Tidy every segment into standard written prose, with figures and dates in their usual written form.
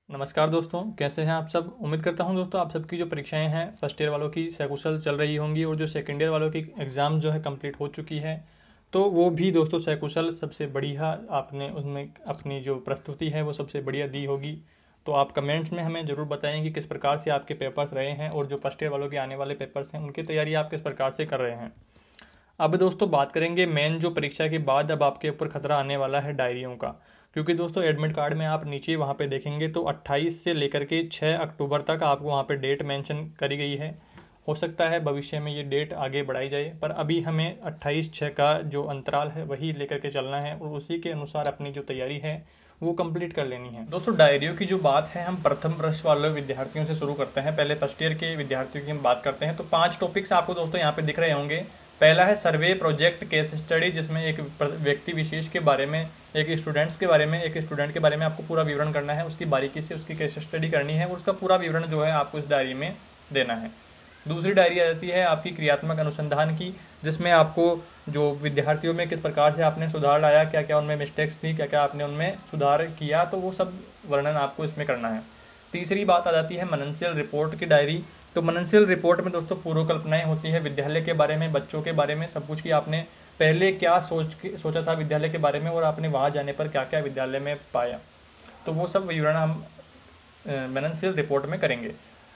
नमस्कार दोस्तों, कैसे हैं आप सब। उम्मीद करता हूं दोस्तों आप सबकी जो परीक्षाएं हैं फर्स्ट ईयर वालों की सकुशल चल रही होंगी और जो सेकंड ईयर वालों की एग्ज़ाम जो है कंप्लीट हो चुकी है तो वो भी दोस्तों सकुशल सबसे बढ़िया आपने उसमें अपनी जो प्रस्तुति है वो सबसे बढ़िया दी होगी। तो आप कमेंट्स में हमें ज़रूर बताएं कि किस प्रकार से आपके पेपर्स रहे हैं और जो फर्स्ट ईयर वालों के आने वाले पेपर्स हैं उनकी तैयारी आप किस प्रकार से कर रहे हैं। अब दोस्तों बात करेंगे मेन जो परीक्षा के बाद अब आपके ऊपर खतरा आने वाला है डायरियों का। क्योंकि दोस्तों एडमिट कार्ड में आप नीचे वहाँ पे देखेंगे तो 28 से लेकर के 6 अक्टूबर तक आपको वहाँ पे डेट मेंशन करी गई है। हो सकता है भविष्य में ये डेट आगे बढ़ाई जाए, पर अभी हमें 28/6 का जो अंतराल है वही लेकर के चलना है और उसी के अनुसार अपनी जो तैयारी है वो कंप्लीट कर लेनी है। दोस्तों डायरियों की जो बात है हम प्रथम वर्ष वाले विद्यार्थियों से शुरू करते हैं। पहले फर्स्ट ईयर के विद्यार्थियों की हम बात करते हैं तो 5 टॉपिक्स आपको दोस्तों यहाँ पे दिख रहे होंगे। पहला है सर्वे प्रोजेक्ट केस स्टडी, जिसमें एक व्यक्ति विशेष के बारे में एक स्टूडेंट के बारे में आपको पूरा विवरण करना है, उसकी बारीकी से उसकी केस स्टडी करनी है और उसका पूरा विवरण जो है आपको इस डायरी में देना है। दूसरी डायरी आ जाती है आपकी क्रियात्मक अनुसंधान की, जिसमें आपको जो विद्यार्थियों में किस प्रकार से आपने सुधार लाया, क्या क्या उनमें मिस्टेक्स थी, क्या क्या आपने उनमें सुधार किया, तो वो सब वर्णन आपको इसमें करना है। तीसरी बात आ जाती है मननशील रिपोर्ट की डायरी। तो मननशील रिपोर्ट में दोस्तों पूर्व कल्पनाएं होती है विद्यालय के बारे में, बच्चों के बारे में, सब कुछ कि आपने पहले क्या सोचा था विद्यालय के बारे में और आपने वहाँ जाने पर क्या क्या विद्यालय में पाया, तो वो सब विवरण हम मननशील रिपोर्ट में करेंगे।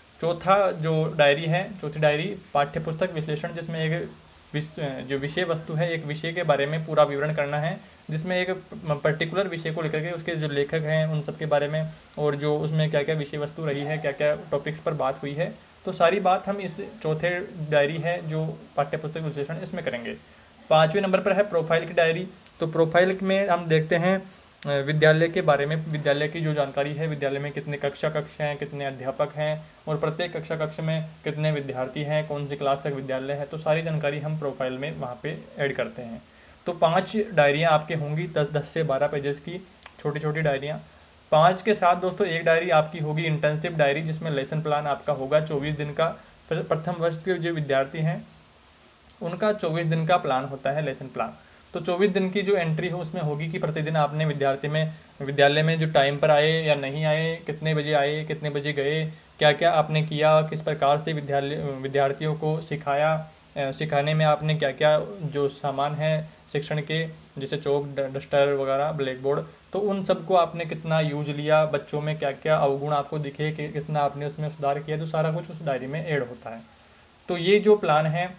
चौथी डायरी पाठ्य पुस्तक विश्लेषण, जिसमें एक जो विषय वस्तु है एक विषय के बारे में पूरा विवरण करना है, जिसमें एक पर्टिकुलर विषय को लेकर के उसके जो लेखक हैं उन सब के बारे में और जो उसमें क्या क्या विषय वस्तु रही है, क्या क्या टॉपिक्स पर बात हुई है, तो सारी बात हम इस चौथे डायरी है जो पाठ्य पुस्तक विश्लेषण इसमें करेंगे। 5वें नंबर पर है प्रोफाइल की डायरी। तो प्रोफाइल में हम देखते हैं विद्यालय के बारे में, विद्यालय की जो जानकारी है, विद्यालय में कितने कक्ष हैं, कितने अध्यापक हैं और प्रत्येक कक्ष में कितने विद्यार्थी हैं, कौन सी क्लास तक विद्यालय है, तो सारी जानकारी हम प्रोफाइल में वहाँ पे ऐड करते हैं। तो 5 डायरियाँ आपके होंगी 10 से 12 पेजेस की छोटी छोटी डायरियाँ। 5 के साथ दोस्तों एक डायरी आपकी होगी इंटर्नशिप डायरी, जिसमें लेसन प्लान आपका होगा 24 दिन का। प्रथम वर्ष के जो विद्यार्थी हैं उनका 24 दिन का प्लान होता है लेसन प्लान। तो 24 दिन की जो एंट्री हो उसमें होगी कि प्रतिदिन आपने विद्यालय में जो टाइम पर आए या नहीं आए, कितने बजे आए, कितने बजे गए, क्या क्या आपने किया, किस प्रकार से विद्यार्थियों को सिखाया, सिखाने में आपने क्या क्या जो सामान है शिक्षण के, जैसे चौक डस्टर वगैरह ब्लैक बोर्ड, तो उन सबको आपने कितना यूज लिया, बच्चों में क्या क्या अवगुण आपको दिखे कि कितना आपने उसमें सुधार किया, तो सारा कुछ उस डायरी में ऐड होता है। तो ये जो प्लान है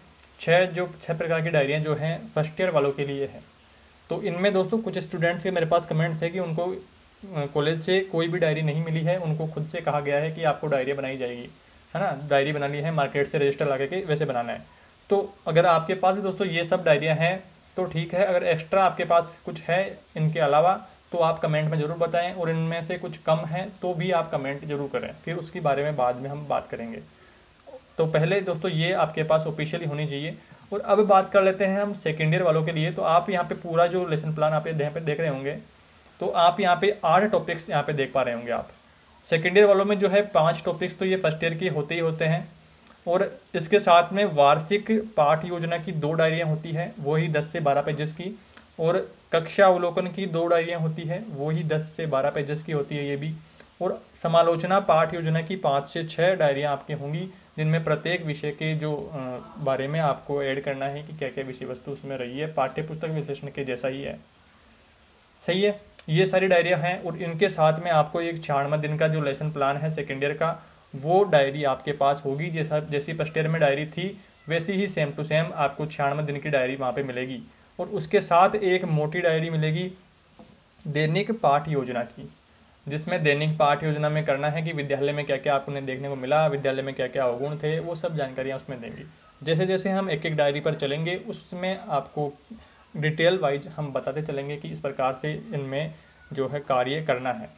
6 प्रकार की डायरियाँ जो हैं फर्स्ट ईयर वालों के लिए है। तो इनमें दोस्तों कुछ स्टूडेंट्स के मेरे पास कमेंट थे कि उनको कॉलेज से कोई भी डायरी नहीं मिली है, उनको खुद से कहा गया है कि आपको डायरी बनाई जाएगी, है ना, डायरी बना ली है, मार्केट से रजिस्टर ला के वैसे बनाना है। तो अगर आपके पास भी दोस्तों ये सब डायरियाँ हैं तो ठीक है, अगर एक्स्ट्रा आपके पास कुछ है इनके अलावा तो आप कमेंट में ज़रूर बताएं और इनमें से कुछ कम है तो भी आप कमेंट जरूर करें, फिर उसके बारे में बाद में हम बात करेंगे। तो पहले दोस्तों ये आपके पास ऑफिशियली होनी चाहिए। और अब बात कर लेते हैं हम सेकेंड ईयर वालों के लिए। तो आप यहाँ पे पूरा जो लेसन प्लान आप यहाँ पे देख रहे होंगे, तो आप यहाँ पे 8 टॉपिक्स यहाँ पे देख पा रहे होंगे आप। सेकेंड ईयर वालों में जो है 5 टॉपिक्स तो ये फर्स्ट ईयर के होते ही होते हैं और इसके साथ में वार्षिक पाठ योजना की 2 डायरियाँ होती है, वही 10 से 12 पेजेस की, और कक्षा अवलोकन की 2 डायरियाँ होती है, वही 10 से 12 पेजेस की होती है ये भी, और समालोचना पाठ योजना की 5 से 6 डायरियाँ आपकी होंगी, जिनमें प्रत्येक विषय के जो बारे में आपको ऐड करना है कि क्या क्या विषय वस्तु उसमें रही है, पाठ्य पुस्तक विश्लेषण के जैसा ही है। सही है, ये सारी डायरियाँ हैं और इनके साथ में आपको एक 96 दिन का जो लेसन प्लान है सेकेंड ईयर का, वो डायरी आपके पास होगी। जैसी फर्स्ट ईयर में डायरी थी वैसी ही सेम टू सेम आपको 96 दिन की डायरी वहाँ पे मिलेगी। और उसके साथ एक मोटी डायरी मिलेगी दैनिक पाठ योजना की, जिसमें दैनिक पाठ योजना में करना है कि विद्यालय में क्या क्या आपको देखने को मिला, विद्यालय में क्या क्या अवगुण थे, वो सब जानकारियाँ उसमें देंगी। जैसे जैसे हम एक एक डायरी पर चलेंगे उसमें आपको डिटेल वाइज हम बताते चलेंगे कि इस प्रकार से इनमें जो है कार्य करना है।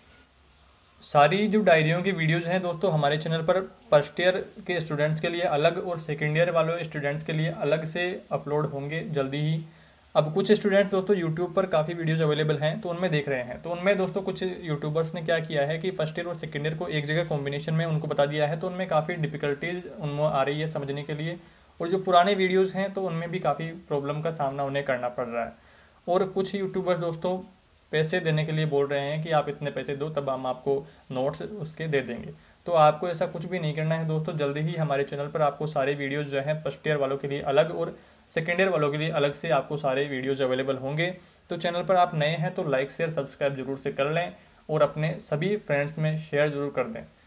सारी जो डायरियों की वीडियोज़ हैं दोस्तों हमारे चैनल पर फर्स्ट ईयर के स्टूडेंट्स के लिए अलग और सेकेंड ईयर वालों स्टूडेंट्स के लिए अलग से अपलोड होंगे जल्दी ही। अब कुछ स्टूडेंट दोस्तों यूट्यूब पर काफ़ी वीडियोज़ अवेलेबल हैं तो उनमें देख रहे हैं, तो उनमें दोस्तों कुछ यूट्यूबर्स ने क्या किया है कि फर्स्ट ईयर और सेकेंड ईयर को एक जगह कॉम्बिनेशन में उनको बता दिया है, तो उनमें काफ़ी डिफिकल्टीज उनमें आ रही है समझने के लिए, और जो पुराने वीडियोज़ हैं तो उनमें भी काफ़ी प्रॉब्लम का सामना उन्हें करना पड़ रहा है। और कुछ यूट्यूबर्स दोस्तों पैसे देने के लिए बोल रहे हैं कि आप इतने पैसे दो तब हम आपको नोट्स उसके दे देंगे। तो आपको ऐसा कुछ भी नहीं करना है दोस्तों। जल्दी ही हमारे चैनल पर आपको सारे वीडियोज़ जो हैं फर्स्ट ईयर वालों के लिए अलग और सेकेंड ईयर वालों के लिए अलग से आपको सारे वीडियोज़ अवेलेबल होंगे। तो चैनल पर आप नए हैं तो लाइक शेयर सब्सक्राइब जरूर से कर लें और अपने सभी फ्रेंड्स में शेयर जरूर कर दें।